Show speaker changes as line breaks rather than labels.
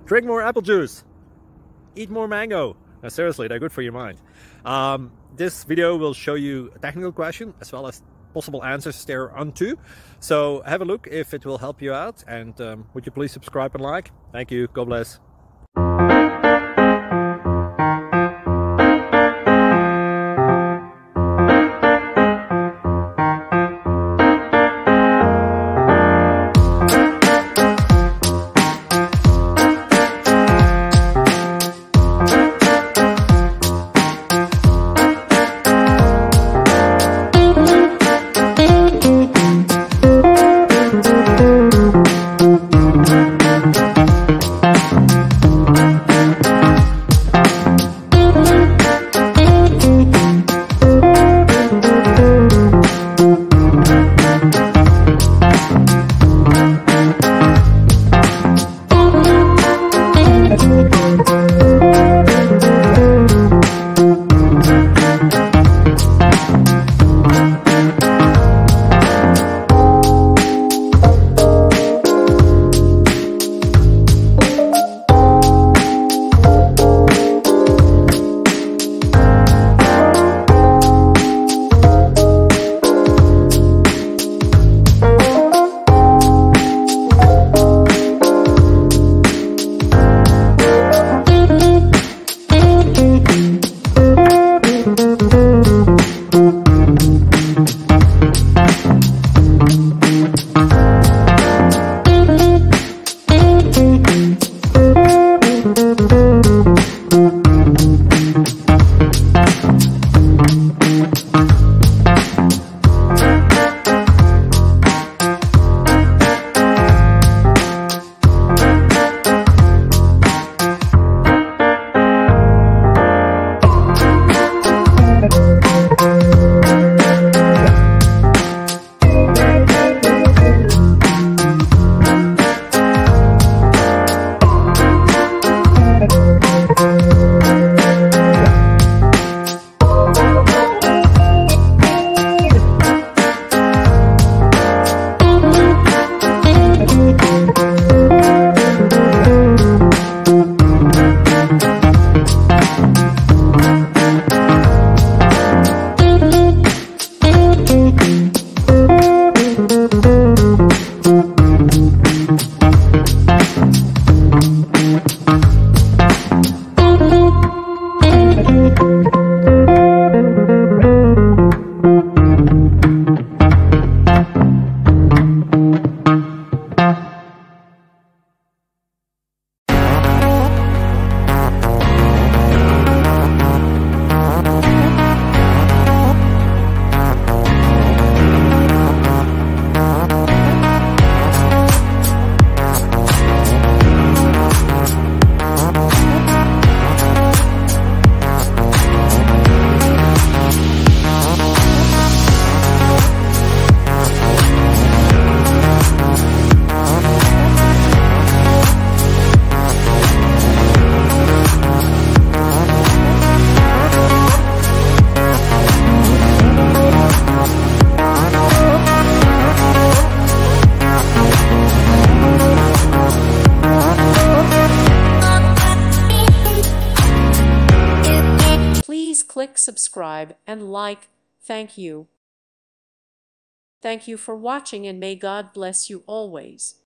Drink more apple juice. Eat more mango. No, seriously, they're good for your mind. This video will show you a technical question as well as possible answers thereunto. So have a look if it will help you out, and would you please subscribe and like? Thank you. God bless.
Click subscribe and like. Thank you. Thank you for watching, and may God bless you always.